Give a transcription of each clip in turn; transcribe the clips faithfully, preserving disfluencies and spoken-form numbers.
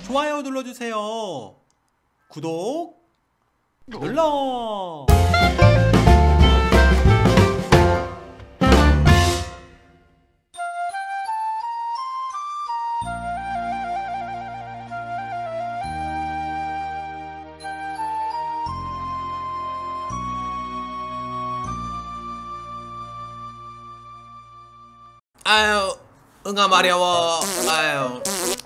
좋아요 눌러주세요. 구독 눌러. 아유, 응아 마려워. 아유,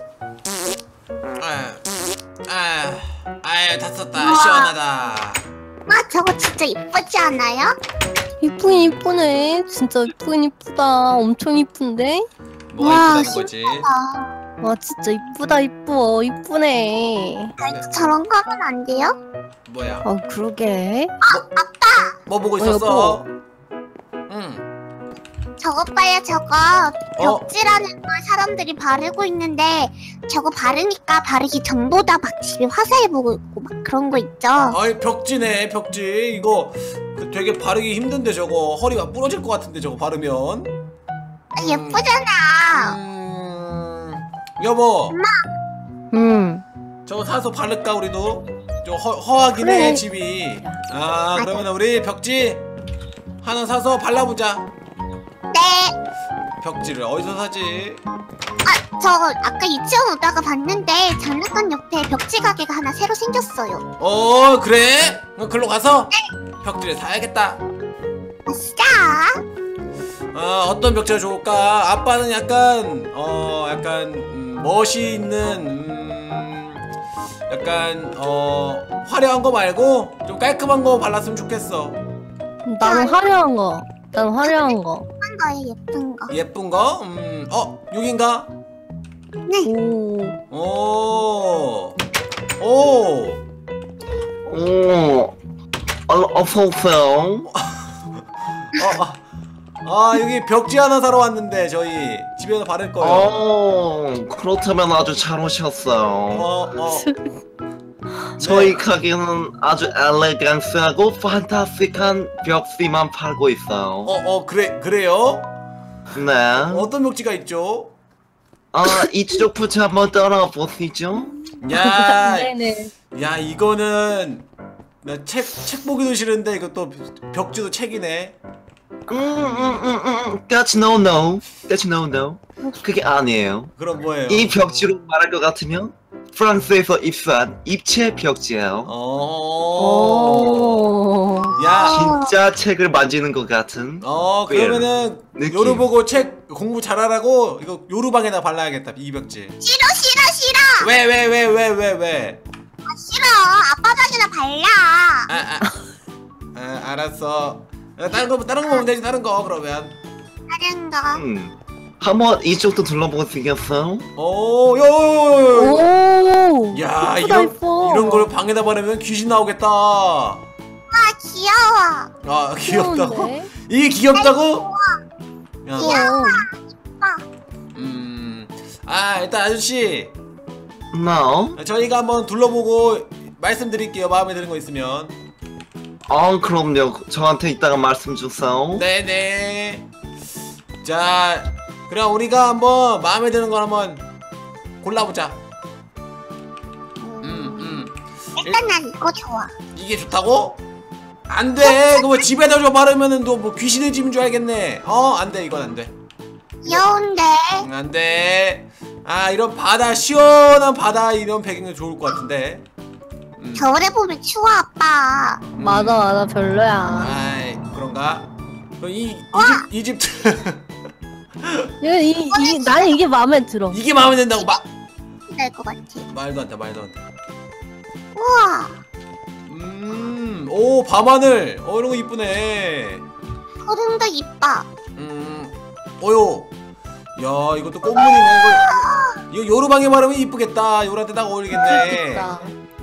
아유, 아유, 아유, 다 썼다. 우와. 시원하다. 아, 저거 진짜 이쁘지 않아요? 이쁘긴 이쁘네. 진짜 이쁘긴 이쁘다. 엄청 이쁜데? 뭐가 와, 이쁘다는 거지? 아, 와 진짜 이쁘다 이뻐. 이쁘네. 저희도 저런 거 하면 안 돼요? 뭐야? 아 그러게. 뭐 보고 어, 있었어? 응. 저거 봐요, 저거. 어? 벽지라는 걸 사람들이 바르고 있는데 저거 바르니까 바르기 전보다 막 집에 화사해 보이고 막 그런 거 있죠? 아이, 벽지네, 벽지. 이거 그 되게 바르기 힘든데 저거 허리가 부러질 것 같은데 저거 바르면. 아, 예쁘잖아. 음... 여보, 음. 저거 사서 바를까 우리도? 좀 허, 허하긴 해 그래. 집이. 아, 그러면 우리 벽지 하나 사서 발라보자. 네. 벽지를 어디서 사지? 아, 저 아까 유치원 오다가 봤는데 장난감 옆에 벽지 가게가 하나 새로 생겼어요. 어, 그래? 그럼 글로 가서 벽지를 사야겠다. 아싸. 어, 어떤 벽지가 좋을까? 아빠는 약간 어 약간 음, 멋이 있는 음, 약간 어 화려한 거 말고 좀 깔끔한 거 발랐으면 좋겠어. 나는 화려한 거. 나는 화려한 거. 예쁜 거예요, 예쁜 거. 예쁜 거? 음, 어, 여긴가? 오. 오, 오, 오, 어, 어서오세요. 어, 아, 여기 벽지 하나 사러 왔는데 저희 집에서 바를 거예요. 어, 그렇다면 아주 잘 오셨어요. 어, 어. 저희 가게는 아주 엘레강스하고 판타스틱한 벽지만 팔고 있어요. 어, 어, 그래, 그래요? 네. 어떤 벽지가 있죠? 아, 이쪽부터 한번 따라 보시죠. 야, 네네. 야, 이거는 나 책, 책 보기도 싫은데 이것도 벽지도 책이네. 음, 음, 음, 음, that's no no. That's no no. 그게 아니에요. 그럼 뭐예요? 이 벽지로 말할 것 같으면 프랑스에서 입수한 입체 벽지예요. 어. 오. 야, 진짜 책을 만지는 것 같은. 어, 그러면은 느낌. 요루 보고 책 공부 잘하라고 이거 요루방에다 발라야겠다. 이 벽지. 싫어, 싫어, 싫어. 왜, 왜, 왜, 왜, 왜, 왜? 아, 싫어. 아빠 방에나 발라. 아, 아, 아, 알았어. 야, 다른 거, 다른 거 보면 되지. 다른 거 그러면. 다른 거. 음. 한번 이쪽도 둘러보시겠어요? 오, 요, 요, 요, 요, 요. 오. 야, 이쁘다, 이런 이뻐. 이런 걸 방에다 바르면 귀신 나오겠다. 아, 아, 귀여워. 귀엽다고? 귀여운데? 이게 귀엽다고? 야, 귀여워. 음, 아, 일단 아저씨, No. 저희가 한번 둘러보고 말씀드릴게요. 마음에 드는 거 있으면. 아, 그럼요. 저한테 이따가 말씀 주세요. 네네. 자, 그럼 우리가 한번 마음에 드는 걸 한번 골라보자. 음, 음. 일단 난 이거 좋아. 이게 좋다고? 안 돼. 그거 집에다 줘 바르면은 또 뭐 귀신의 집인 줄 알겠네. 어, 안 돼. 이건 안 돼. 귀여운데. 응, 안 돼. 아, 이런 바다, 시원한 바다 이런 배경이 좋을 것 같은데. 음. 겨울에 보면 추워, 아빠. 음. 맞아 맞아 별로야. 아이, 그런가? 그럼 이, 이집, 이집트. 이, 이, 이, 나는 이게 마음에 들어. 이게 마음에 든다고 마, 될것 같아. 말도 안 돼, 말도 안 돼. 우와. 음, 오, 밤하늘. 어, 이런 거 이쁘네. 소름도 이뻐. 음, 어요. 야, 이것도 꽃무늬네. 이거, 이거 요르방에 바르면 이쁘겠다. 요한테 딱 어울리겠네. 예쁘다.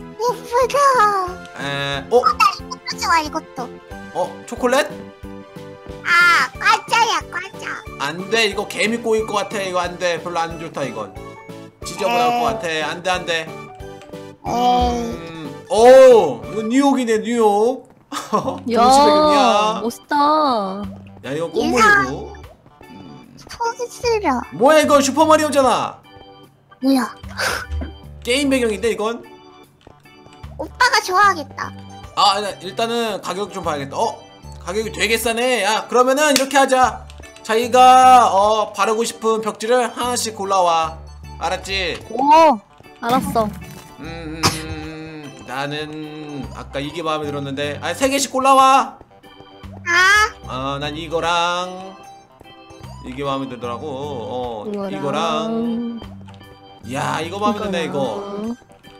예쁘다. 에, 어, 이것도 좋아, 이것도. 어, 초콜릿? 아, 과자야, 과자. 안 돼. 이거 개미 꼬일 것 같아. 이거 안 돼. 별로 안 좋다, 이건. 지저분할 것 같아. 안 돼, 안 돼. 에이. 음, 오, 이거 뉴욕이네, 뉴욕. 도시배경이야. 야 멋있다. 야, 이거 꽃무늬고. 음, 보기 싫어. 뭐야, 이거 슈퍼마리오잖아. 뭐야? 게임 배경인데 이건? 오빠가 좋아하겠다. 아 일단은 가격 좀 봐야겠다. 어? 가격이 되게 싸네. 야 그러면은 이렇게 하자. 자기가 어 바르고 싶은 벽지를 하나씩 골라와. 알았지? 오, 알았어. 음, 음 나는 아까 이게 마음에 들었는데 아니 세 개씩 골라와. 아, 아 난 이거랑 이게 마음에 들더라고. 어 이거랑, 이거랑. 야 이거 마음에 드네 이거.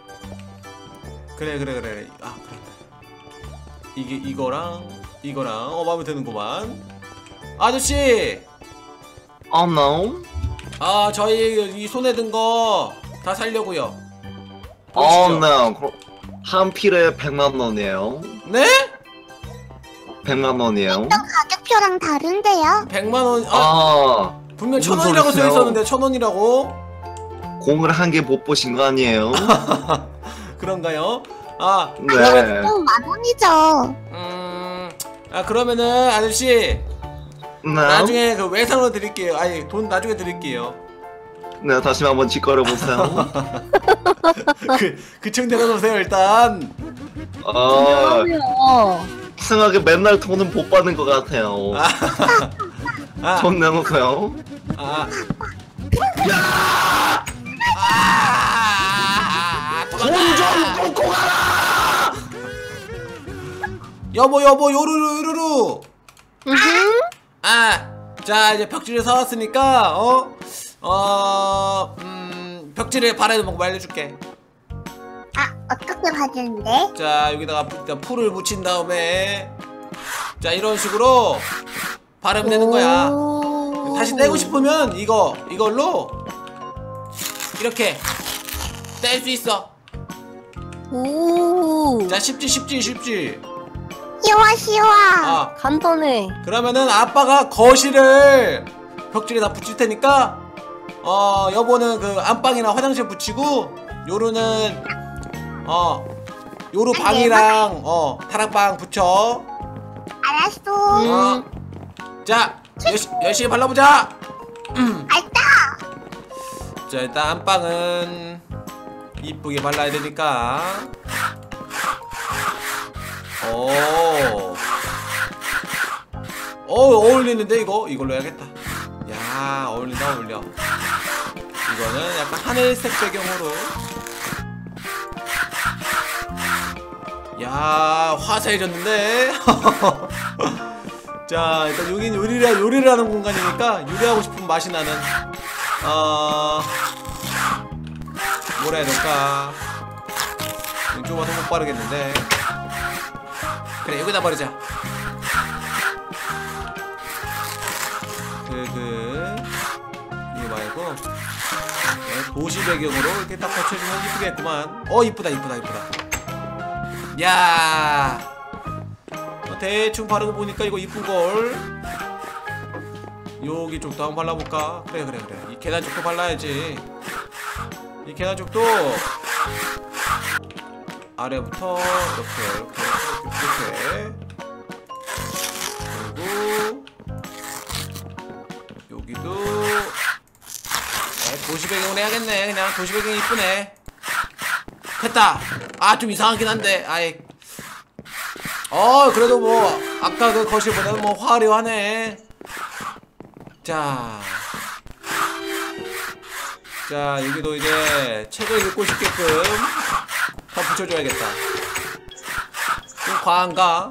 그래 그래 그래. 아 그래. 이게 이거랑 이거랑 어 마음에 드는구만. 아저씨. Oh no. 아 저희 이 손에 든 거 다 살려고요. Oh 보이시죠? no. 그럼 한 필에 백만 원이에요. 네? 백만 원이에요. 일단 가격표랑 다른데요? 백만 원. 아 아, 분명 무슨 천 원이라고 소리세요? 써 있었는데 천 원이라고? 공을 한 개 못 보신 거 아니에요? 그런가요? 아 네. 그럼 만 원이죠. 음. 아 그러면은 아저씨 네. 나중에 그 외상으로 드릴게요. 아니 돈 나중에 드릴게요. 네, 다시 한번 짓거려 보세요. 그 그층 내려놓으세요 일단. 아, 뭐야? 이상하게 맨날 돈은 못 받는 것 같아요. 아, 돈 내놓으세요. 아, 야! 아, 돈좀 꽂고 가라! 여보 여보 요루루 요루루. 으흠. 아, 자 이제 벽지를 사왔으니까 어, 어, 음, 벽지를 바르는 방법 알려줄게. 아, 어떻게 받는데? 자 여기다가 일단 풀을 묻힌 다음에 자 이런 식으로 바르면 되는 거야. 오. 다시 떼고 싶으면 이거 이걸로 이렇게 뗄 수 있어. 오. 자 쉽지 쉽지 쉽지. 쉬워, 쉬워. 아 간단해. 그러면은 아빠가 거실을 벽지에 다 붙일 테니까 어 여보는 그 안방이나 화장실 붙이고 요루는 어 요루 방이랑 어 다락방 붙여. 알았어. 어. 자 열시, 열심히 발라보자. 알다. 자 일단 안방은 이쁘게 발라야 되니까. 오. 어 어울리는데 이거 이걸로 해야겠다. 야 어울린다 어울려. 이거는 약간 하늘색 배경으로. 야 화사해졌는데. 자 일단 여긴 요리를 요리를 하는 공간이니까 요리하고 싶은 맛이 나는 어 뭐라 해야 될까. 좁아서 못 바르겠는데. 그래 여기다 버리자. 그, 그, 이거 말고, 네, 도시 배경으로 이렇게 딱 받쳐주면 이쁘겠구만. 어, 이쁘다, 이쁘다, 이쁘다. 야 어, 대충 바르고 보니까 이거 이쁜걸. 여기 쪽도 한번 발라볼까? 그래, 그래, 그래. 이 계단 쪽도 발라야지. 이 계단 쪽도 아래부터 이렇게, 이렇게, 이렇게, 이렇게. 그리고, 여기도 네, 도시 배경으로 해야겠네. 그냥 도시 배경이 이쁘네. 됐다. 아 좀 이상하긴 한데 아이 어 그래도 뭐 아까 그 거실보다는 뭐 화려하네. 자, 자 여기도 이제 책을 읽고 싶게끔 다 붙여줘야겠다. 좀 과한가?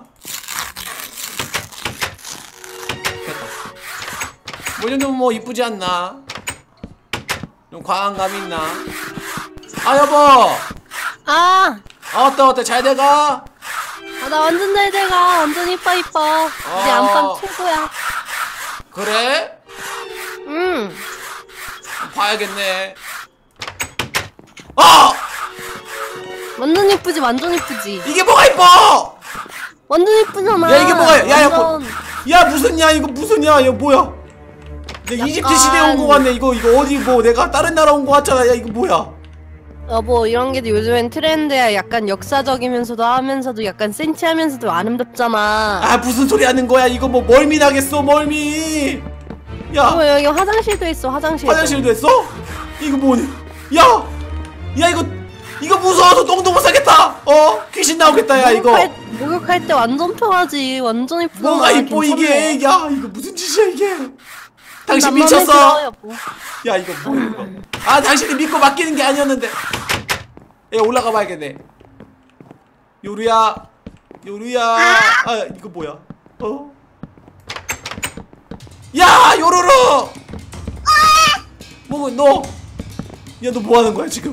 뭐 이 정도면 뭐 이쁘지 않나? 좀 과한 감이 있나? 아 여보! 아, 아, 어때 어때 잘 돼가? 아, 나 완전 잘 돼가. 완전 이뻐 이뻐. 우리 어. 안방 최고야. 그래? 응. 봐야겠네. 아! 완전 이쁘지, 완전 이쁘지. 이게 뭐가 이뻐! 완전 이쁘잖아. 야, 이게 뭐야? 야, 야, 완전... 야 무슨 야 이거 무슨 야 이거 뭐야? 내 이집트 약간- 시대에 온 거 같네. 이거 이거 어디 뭐 내가 다른 나라 온 거 같잖아. 야 이거 뭐야? 여보, 이런 게 요즘엔 트렌드야. 약간 역사적이면서도 하면서도 약간 센치하면서도 아름답잖아. 아 무슨 소리 하는 거야? 이거 뭐 멀미 나겠어 멀미. 야 어, 여기 화장실도 있어, 화장실. 화장실도 했어? 이거 뭐니? 야! 야 이거 이거 무서워서 똥도 못 싸겠다. 어 귀신 나오겠다 야 이거. 목욕할, 목욕할 때 완전 편하지. 완전 이쁘다. 뭐가 이뻐 괜찮네. 이게. 야 이거 무슨 짓이야 이게. 당신 맘 마음에 미쳤어. 들어요, 뭐. 야 이거 뭐야 이거. 아 당신이 믿고 맡기는 게 아니었는데. 야 올라가 봐야겠네. 요루야 요루야. 아 이거 뭐야 어? 야 요루루. 뭐 너. 야 너 뭐하는 거야 지금.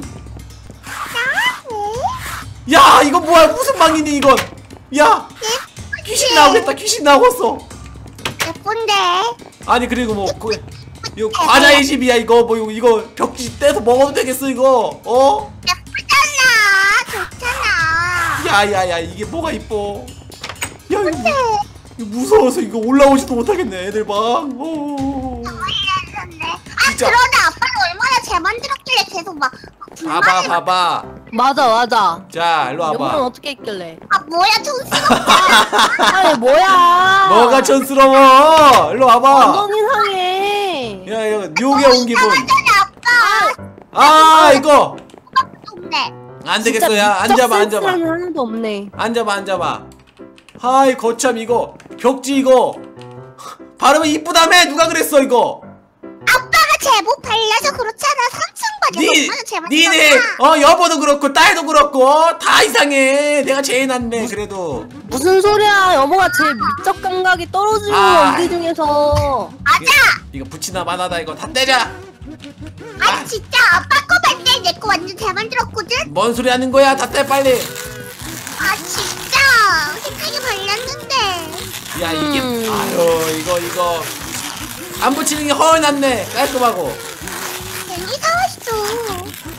야 이거 뭐야 무슨 망이니 이건. 야 귀신 나오겠다. 귀신 나오겠어. 예쁜데. 아니 그리고 뭐 그, 이거 과자의 집이야 이거. 뭐 이거, 이거 벽지 떼서 먹어도 되겠어 이거. 어? 예쁘잖아. 좋잖아. 야야야 이게 뭐가 이뻐. 야 이거, 이거 무서워서 이거 올라오지도 못하겠네 애들 방. 어. 몰랐네. 아 진짜. 그러다 아빠는 얼마나 잘 만들었길래 계속 막, 막 봐봐 불만이 봐봐. 맞아 맞아. 자 일로 여보는 와봐. 어떻게 했길래? 아 뭐야 촌스럽다. 아니 뭐야? 뭐가 촌스러워. 일로 와봐. 완전 이상해. 야 이거 묘게 온 기분. 아빠. 아 이거 좋네. 안 되겠어. 야 앉아봐 앉아봐. 센스는 하나도 없네. 앉아봐 앉아봐. 하이 거참 이거 벽지 이거 바르면 이쁘다며. 누가 그랬어 이거. 아빠가 제법 발라서 그렇잖아. 삼 층 받아서 니, 얼마나 잘 니네 만들었나. 어 여보도 그렇고 딸도 그렇고 다 이상해. 내가 제일 낫네 그래도. 무슨 소리야? 여보가 제일 미적 감각이 떨어지는 아. 우리 중에서. 맞아. 이거 붙이나 마나다 이거 다 때려. 아니 진짜 아빠 거 봤대. 내 거 완전 잘 만들었거든. 뭔 소리 하는 거야. 다 떼 빨리. 아 진짜 색깔이 발랐는데. 야 이게 음. 아유 이거 이거 안 붙이는 게 훨 낫네. 깔끔하고. 괜히 사왔어.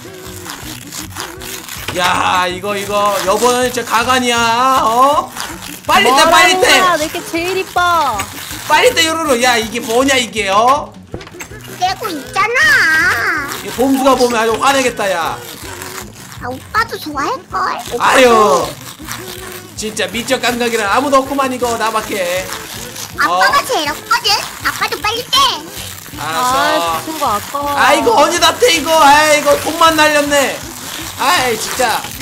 야 이거 이거 여보는 진짜 가관이야. 어? 빨리 떼 빨리 떼. 내게 제일 이뻐. 빨리 떼 요로로. 야 이게 뭐냐 이게 어? 내고 있잖아. 이 봄수가 보면 아주 화내겠다 야. 아 오빠도 좋아할걸. 아유 진짜 미적 감각이란 아무도 없구만 이거 나밖에. 아빠가 어? 제일 없거든. 아빠도 빨리 떼. 알았어. 아, 붙은 거 아까워. 아 이거 언제 다 떼 이거. 아이고 돈만 날렸네. 아이 진짜